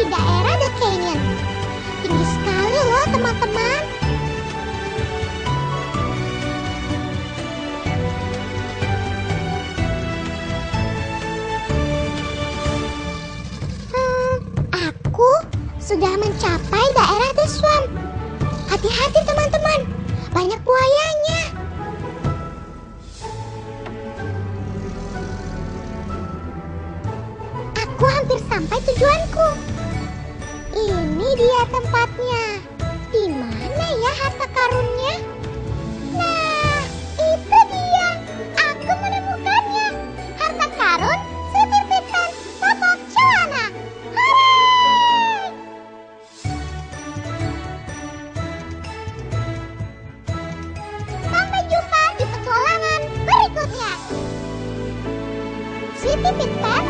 daerah The Canyon. Tinggi sekali loh teman-teman. Aku sudah mencapai daerah The Swamp. Hati-hati teman-teman, banyak buayanya. Aku hampir sampai tujuanku. Ini dia tempatnya. Di mana ya harta karunnya? Nah, itu dia. Aku menemukannya. Harta karun sertifikat Popok Cuana. Hooray! Sampai jumpa di petualangan berikutnya. Sweety Pit Pet